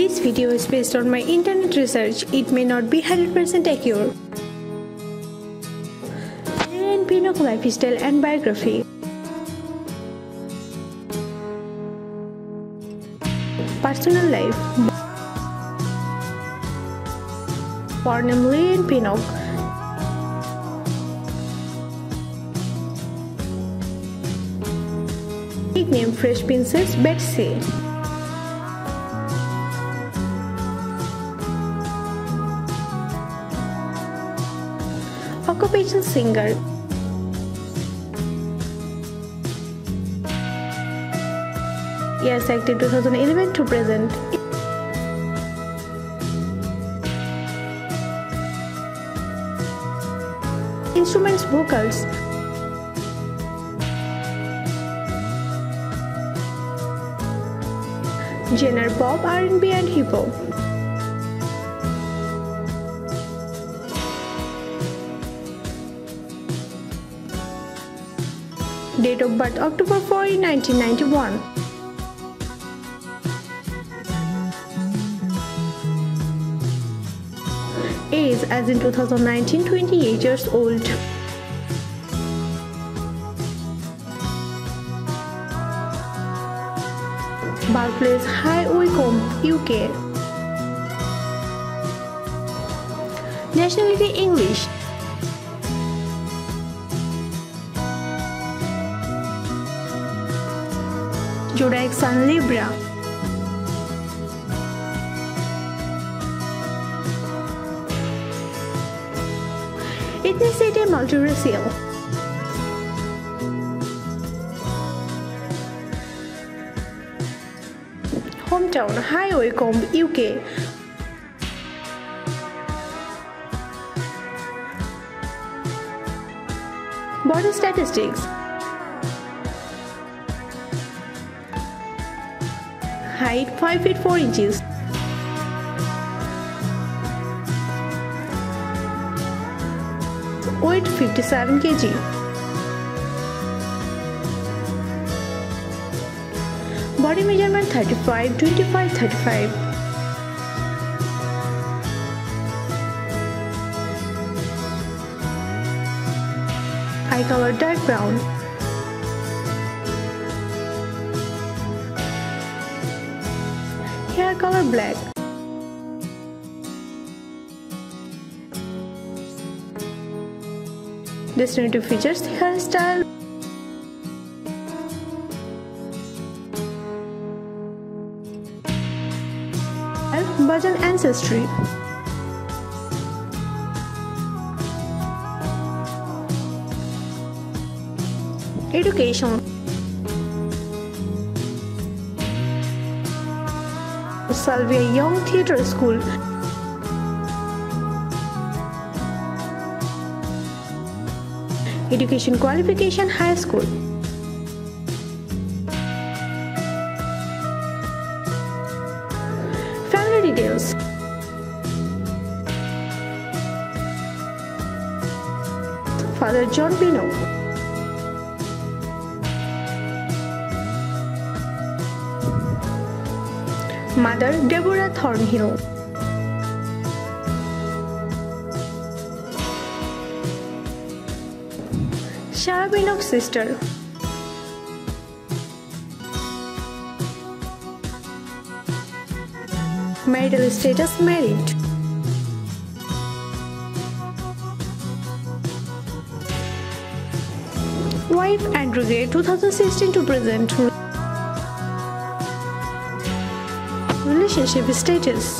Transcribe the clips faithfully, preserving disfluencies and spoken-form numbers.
This video is based on my internet research. It may not be one hundred percent accurate. Ryan Pinnock lifestyle and biography. Personal life. Born name Ryan Pinnock. Nickname Fresh Princess Betsy. Occupation singer. Years active two thousand eleven to present. Instruments vocals. Genre pop, R and B and hip hop. Date of birth October fourth, nineteen ninety-one. Age as in two thousand nineteen, twenty-eight years old. Birthplace High Wycombe, U K. Nationality English. Zodiac sign Libra. Ethnicity multiracial. Hometown High Wycombe, U K. Body statistics. Height five feet four inches. Weight fifty-seven kilograms. Body measurement thirty-five, twenty-five, thirty-five. Eye color dark brown. Hair color black. Distinctive features: hairstyle, Bajan ancestry. Education. Salvia Young Theatre School. Education qualification high school. Family details. Father John Pinnock. Mother Deborah Thornhill. Sarah Pinnock's sister. Marital status married. Wife Andrew Gray, two thousand sixteen to present. Relationship status.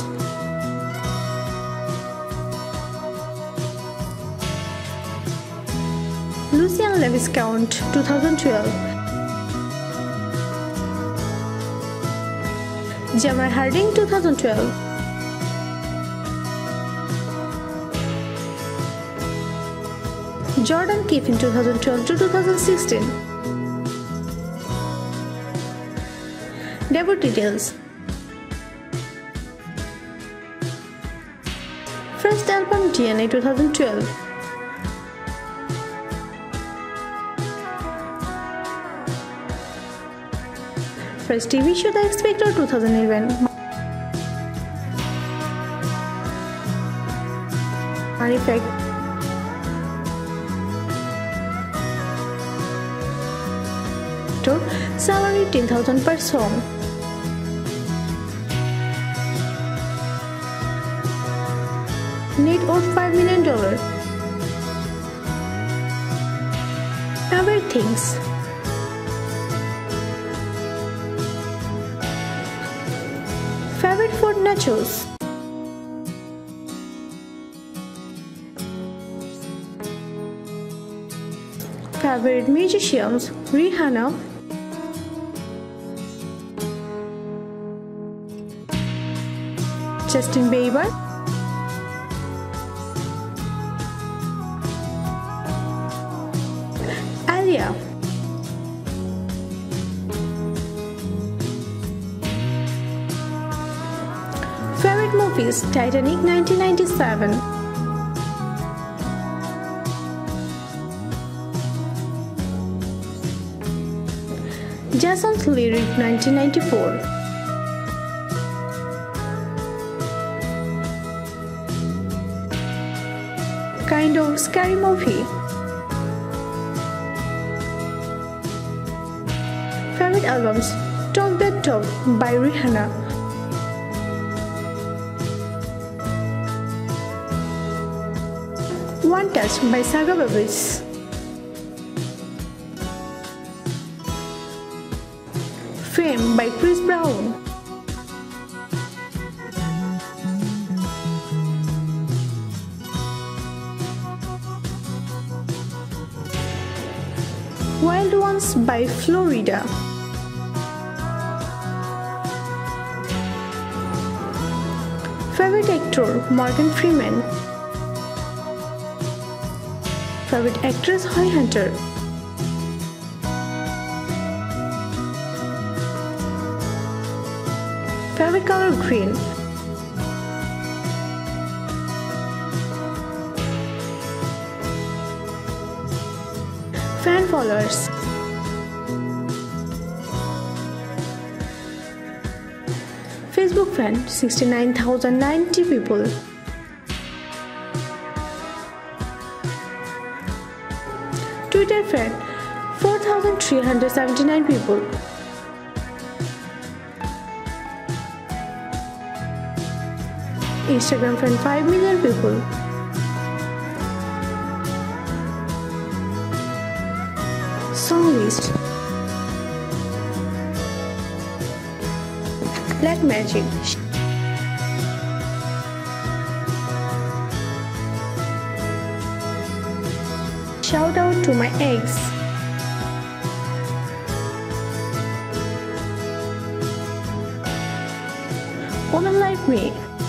Lucian Lewis Count, two thousand twelve. Jamar Harding, two thousand twelve. Jordan Kiffin, two thousand twelve to two thousand sixteen. Debut details. First album D N A two thousand twelve. First T V show The X Factor two thousand eleven. effect. Salary ten thousand per song. Net worth five million dollars. Favorite things. Favorite food, nachos. Favorite musicians, Rihanna. Justin Bieber. Alia. Favorite movies, Titanic nineteen ninety-seven. Jason's Lyric nineteen ninety-four. Kind of scary movie. Favorite albums, Talk That Talk by Rihanna. One Touch by Saga Babies. Fame by Chris Brown. Wild Ones by Florida. Favorite actor, Morgan Freeman. Favorite actress, Holly Hunter. Favorite color, green. Fan followers. Facebook fan, sixty-nine thousand ninety people. Twitter fan, four thousand three hundred seventy-nine people. Instagram fan, five million people. Song list. Black Magic. Shout out to my ex. Woman Like Me.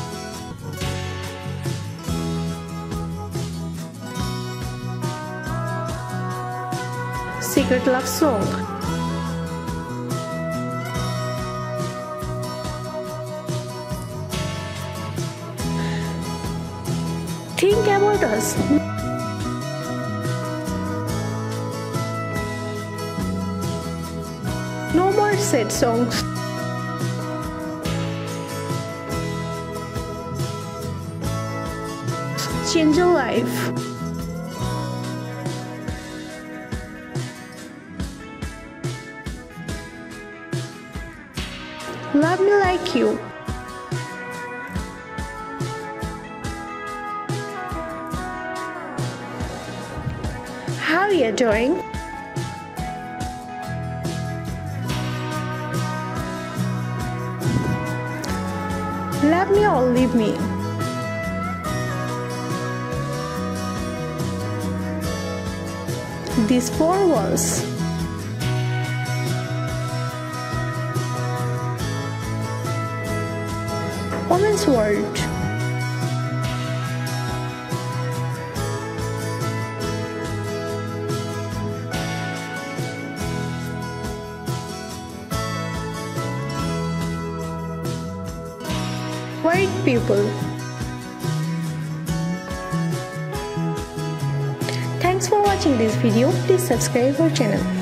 Secret Love Song. Think About Us. No More Sad Songs. Change Your Life. Love Me Like You. How are you doing? Love Me or Leave Me. These four walls. Woman's World. White People. Thanks for watching this video. Please subscribe our channel.